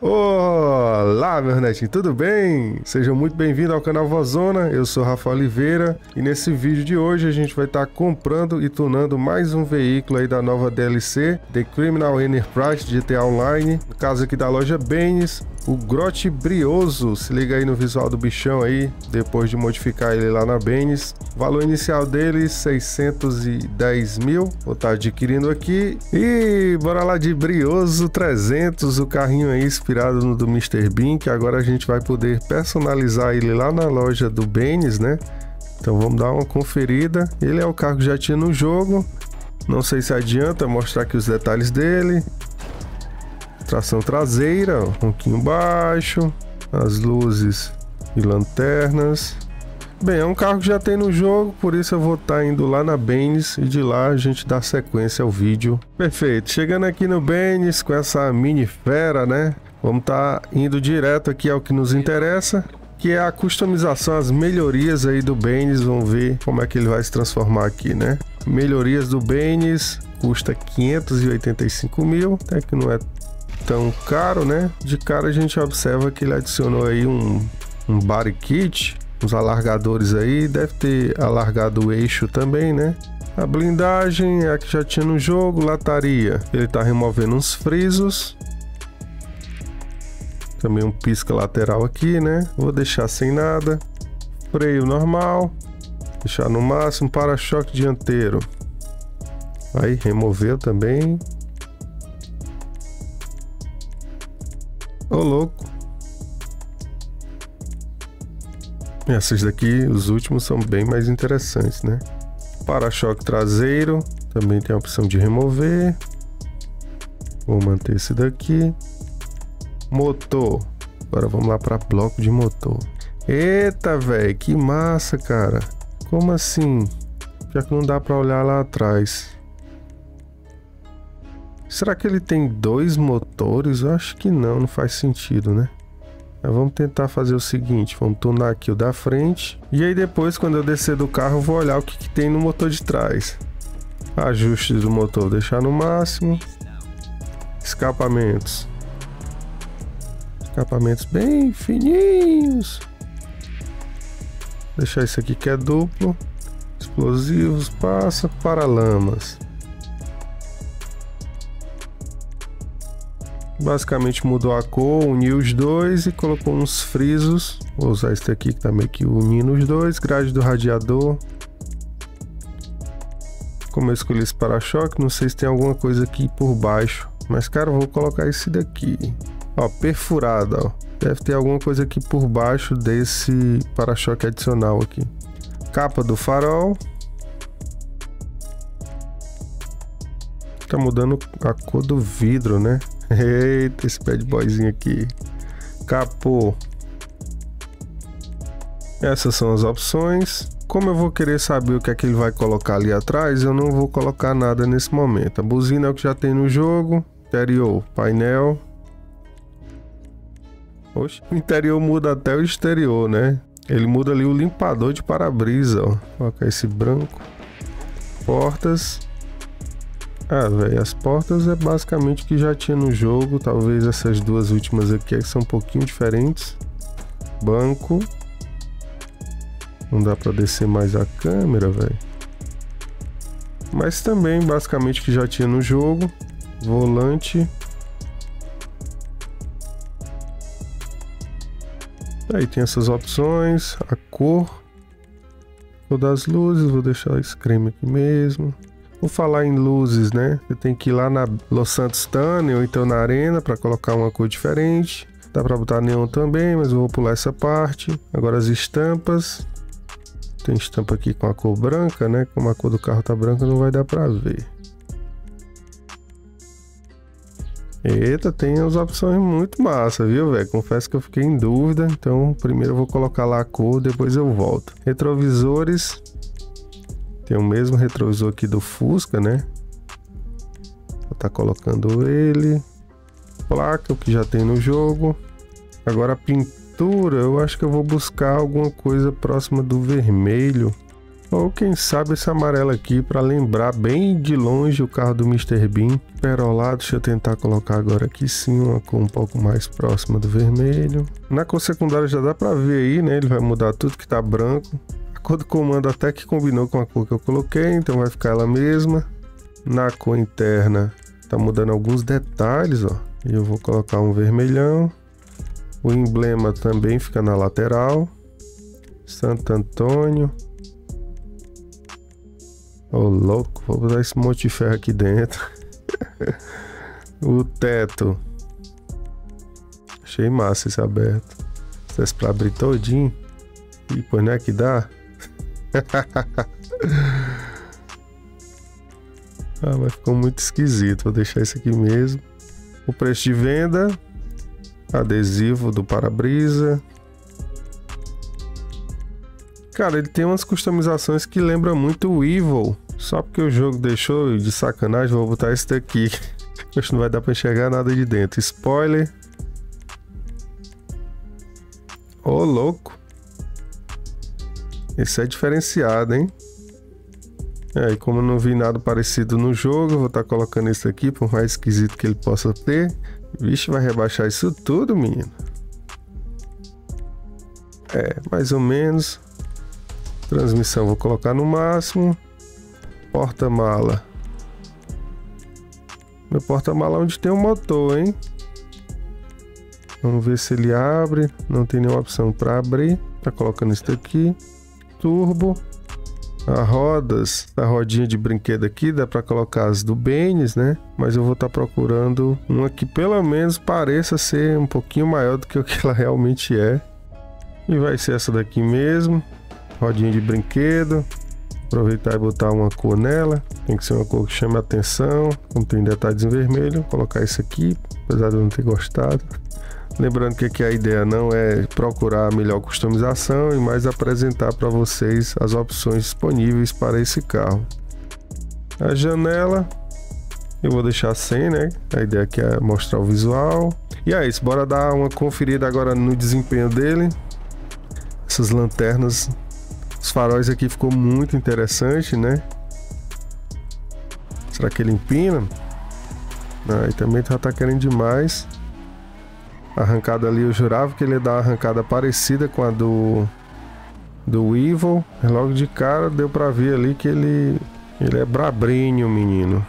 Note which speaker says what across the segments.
Speaker 1: Olá, meu netinho, tudo bem? Sejam muito bem-vindos ao canal Vozona, eu sou Rafael Oliveira e nesse vídeo de hoje a gente vai estar comprando e tunando mais um veículo aí da nova DLC The Criminal Enterprise de GTA Online, no caso aqui da loja Bennis, o Grote Brioso. Se liga aí no visual do bichão aí, depois de modificar ele lá na Bennis. O valor inicial dele, 610 mil, vou estar adquirindo aqui. E bora lá de Brioso 300, o carrinho aí inspirado no do Mr. Bean, que agora a gente vai poder personalizar ele lá na loja do Bennis, né? Então vamos dar uma conferida. Ele é o carro que já tinha no jogo, não sei se adianta mostrar aqui os detalhes dele. Tração traseira, ronquinho baixo, as luzes e lanternas. Bem, é um carro que já tem no jogo, por isso eu vou estar indo lá na Bennis e de lá a gente dá sequência ao vídeo. Perfeito, chegando aqui no Bennis com essa mini fera, né? Vamos estar indo direto aqui ao que nos interessa, que é a customização, as melhorias aí do Bennis. Vamos ver como é que ele vai se transformar aqui, né? Melhorias do Bennis, custa 585 mil, até que não é tão caro, né? De cara a gente observa que ele adicionou aí um body kit, uns alargadores aí, deve ter alargado o eixo também, né? A blindagem é a que já tinha no jogo. Lataria, ele tá removendo uns frisos, também um pisca lateral aqui, né? Vou deixar sem nada. Freio normal, deixar no máximo. Para-choque dianteiro, aí removeu também. Ô louco. Essas daqui, os últimos, são bem mais interessantes, né? Para-choque traseiro, também tem a opção de remover. Vou manter esse daqui. Motor. Agora vamos lá para bloco de motor. Eita, velho, que massa, cara. Como assim? Já que não dá para olhar lá atrás. Será que ele tem dois motores? Eu acho que não, não faz sentido, né? Mas vamos tentar fazer o seguinte, vamos tunar aqui o da frente. E aí depois, quando eu descer do carro, eu vou olhar o que tem no motor de trás. Ajustes do motor, deixar no máximo. Escapamentos. Escapamentos bem fininhos. Deixar isso aqui que é duplo. Explosivos, passa, paralamas. Basicamente mudou a cor, uniu os dois e colocou uns frisos. Vou usar esse aqui que tá meio que unindo os dois. Grade do radiador. Como eu escolhi esse para-choque, não sei se tem alguma coisa aqui por baixo. Mas, cara, eu vou colocar esse daqui. Ó, perfurado, ó. Deve ter alguma coisa aqui por baixo desse para-choque adicional aqui. Capa do farol. Tá mudando a cor do vidro, né? Eita, esse bad boyzinho aqui. Capô. Essas são as opções. Como eu vou querer saber o que é que ele vai colocar ali atrás, eu não vou colocar nada nesse momento. A buzina é o que já tem no jogo. Interior, painel. Oxe, o interior muda até o exterior, né? Ele muda ali o limpador de para-brisa, ó. Vou colocar esse branco. Portas. Ah, velho, as portas é basicamente o que já tinha no jogo. Talvez essas duas últimas aqui são um pouquinho diferentes. Banco. Não dá pra descer mais a câmera, velho. Mas também basicamente o que já tinha no jogo. Volante. Aí tem essas opções. A cor. Cor das luzes, vou deixar esse creme aqui mesmo. Vou falar em luzes, né? Você tem que ir lá na Los Santos Tunnel ou então na arena para colocar uma cor diferente. Dá para botar neon também, mas eu vou pular essa parte. Agora as estampas. Tem estampa aqui com a cor branca, né? Como a cor do carro tá branca, não vai dar para ver. Eita, tem as opções muito massa, viu, velho? Confesso que eu fiquei em dúvida. Então, primeiro eu vou colocar lá a cor, depois eu volto. Retrovisores. Tem o mesmo retrovisor aqui do Fusca, né? Vou estar colocando ele. Placa, o que já tem no jogo. Agora a pintura, eu acho que eu vou buscar alguma coisa próxima do vermelho. Ou quem sabe esse amarelo aqui para lembrar bem de longe o carro do Mr. Bean. Perolado, deixa eu tentar colocar agora aqui sim uma cor um pouco mais próxima do vermelho. Na cor secundária já dá para ver aí, né? Ele vai mudar tudo que tá branco. A cor do comando até que combinou com a cor que eu coloquei, então vai ficar ela mesma. Na cor interna tá mudando alguns detalhes, ó. E eu vou colocar um vermelhão. O emblema também fica na lateral. Santo Antônio. Ô, louco, vou botar esse monte de ferro aqui dentro. O teto. Achei massa esse aberto. Se desse pra abrir todinho. E pois não é que dá? Ah, mas ficou muito esquisito. Vou deixar isso aqui mesmo. O preço de venda. Adesivo do para-brisa. Cara, ele tem umas customizações que lembram muito o Evil. Só porque o jogo deixou de sacanagem, vou botar esse daqui. Acho que não vai dar pra enxergar nada de dentro. Spoiler. Ô, louco. Esse é diferenciado, hein? E como eu não vi nada parecido no jogo, eu vou estar colocando esse aqui, por mais esquisito que ele possa ter. Vixe, vai rebaixar isso tudo, menino. Mais ou menos. Transmissão vou colocar no máximo. Porta-mala. Meu porta-mala onde tem um motor, hein? Vamos ver se ele abre. Não tem nenhuma opção para abrir. Tá colocando isso daqui. Turbo. As rodas, a rodinha de brinquedo aqui, dá para colocar as do Benz, né? Mas eu vou estar procurando uma que pelo menos pareça ser um pouquinho maior do que o que ela realmente é. E vai ser essa daqui mesmo. Rodinha de brinquedo. Aproveitar e botar uma cor nela. Tem que ser uma cor que chame a atenção. Como tem detalhes em vermelho, vou colocar isso aqui, apesar de eu não ter gostado. Lembrando que aqui a ideia não é procurar a melhor customização e mais apresentar para vocês as opções disponíveis para esse carro. A janela eu vou deixar sem, né? A ideia aqui é mostrar o visual. E é isso, bora dar uma conferida agora no desempenho dele. Essas lanternas, os faróis aqui ficou muito interessante, né? Será que ele empina? Aí também já tá querendo demais. A arrancada ali eu jurava que ele ia dar uma arrancada parecida com a do Evil. Logo de cara deu pra ver ali que ele é brabrinho, menino.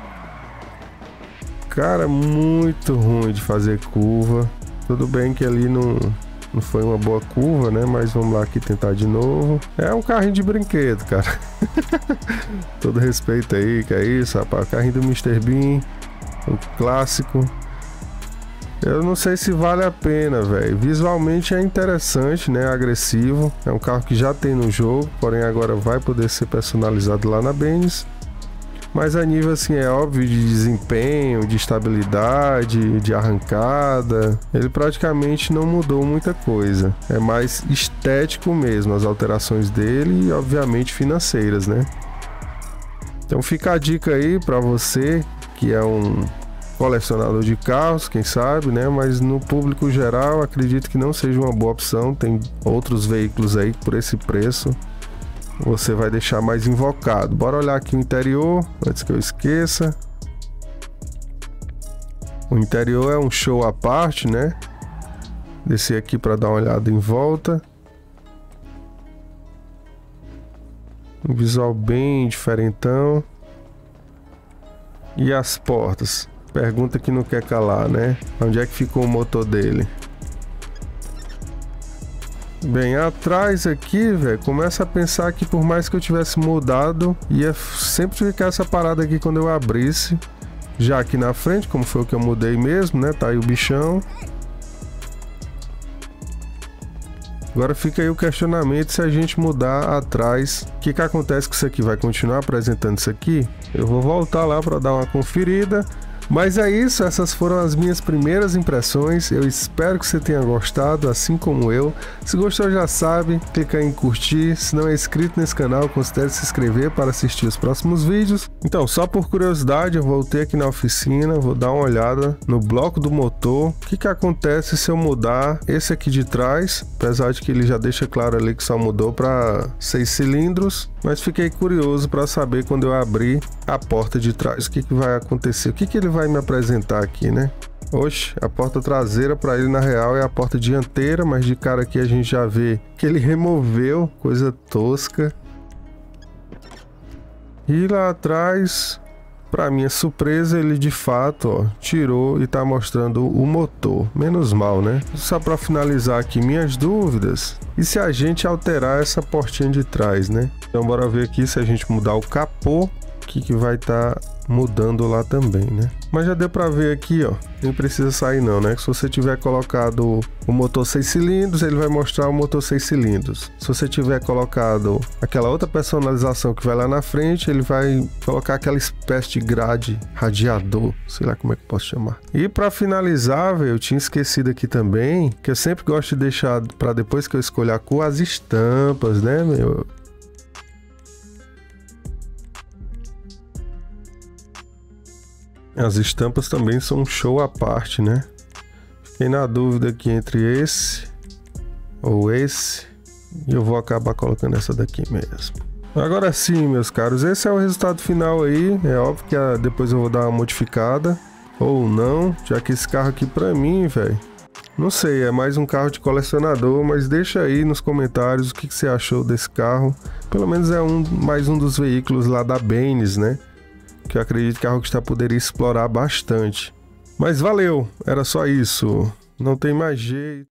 Speaker 1: Cara, muito ruim de fazer curva. Tudo bem que ali não foi uma boa curva, né? Mas vamos lá aqui tentar de novo. É um carrinho de brinquedo, cara. Todo respeito aí, que é isso, rapaz. Carrinho do Mr. Bean. Um clássico. Eu não sei se vale a pena, velho. Visualmente é interessante, né? Agressivo. É um carro que já tem no jogo, porém agora vai poder ser personalizado lá na Benz. Mas a nível assim, é óbvio, de desempenho, de estabilidade, de arrancada, ele praticamente não mudou muita coisa. É mais estético mesmo, as alterações dele e obviamente financeiras, né? Então fica a dica aí para você que é um colecionador de carros, quem sabe, né? Mas no público geral acredito que não seja uma boa opção. Tem outros veículos aí por esse preço você vai deixar mais invocado. Bora olhar aqui o interior antes que eu esqueça. O interior é um show à parte, né? Descer aqui para dar uma olhada em volta. Um visual bem diferentão. E as portas? Pergunta que não quer calar, né? Onde é que ficou o motor dele? Bem, atrás aqui, velho, começa a pensar que por mais que eu tivesse mudado, ia sempre ficar essa parada aqui quando eu abrisse. Já aqui na frente, como foi o que eu mudei mesmo, né? Tá aí o bichão. Agora fica aí o questionamento se a gente mudar atrás. O que acontece com isso aqui? Vai continuar apresentando isso aqui? Eu vou voltar lá para dar uma conferida. Mas é isso, essas foram as minhas primeiras impressões. Eu espero que você tenha gostado, assim como eu. Se gostou, já sabe, clica em curtir. Se não é inscrito nesse canal, considere se inscrever para assistir os próximos vídeos. Então, só por curiosidade, eu voltei aqui na oficina, vou dar uma olhada no bloco do motor. O que acontece se eu mudar esse aqui de trás? Apesar de que ele já deixa claro ali que só mudou para 6 cilindros. Mas fiquei curioso para saber quando eu abrir a porta de trás, o que vai acontecer, o que ele vai me apresentar aqui, né? Oxe, a porta traseira para ele na real é a porta dianteira, mas de cara aqui a gente já vê que ele removeu, coisa tosca. E lá atrás, para minha surpresa, ele de fato, ó, tirou e tá mostrando o motor. Menos mal, né? Só para finalizar aqui minhas dúvidas. E se a gente alterar essa portinha de trás, né? Então bora ver aqui se a gente mudar o capô, o que vai estar mudando lá também, né? Mas já deu para ver aqui, ó, nem precisa sair não, né? Se você tiver colocado o motor 6 cilindros, ele vai mostrar o motor 6 cilindros. Se você tiver colocado aquela outra personalização que vai lá na frente, ele vai colocar aquela espécie de grade radiador, sei lá como é que posso chamar. E para finalizar, velho, eu tinha esquecido aqui também, que eu sempre gosto de deixar para depois que eu escolher a cor, as estampas, né, meu? As estampas também são um show à parte, né? Fiquei na dúvida aqui entre esse ou esse. E eu vou acabar colocando essa daqui mesmo. Agora sim, meus caros, esse é o resultado final aí. É óbvio que depois eu vou dar uma modificada. Ou não, já que esse carro aqui pra mim, velho, não sei, é mais um carro de colecionador. Mas deixa aí nos comentários o que você achou desse carro. Pelo menos é mais um dos veículos lá da Benz, né? Que eu acredito que a Rockstar poderia explorar bastante. Mas valeu, era só isso. Não tem mais jeito.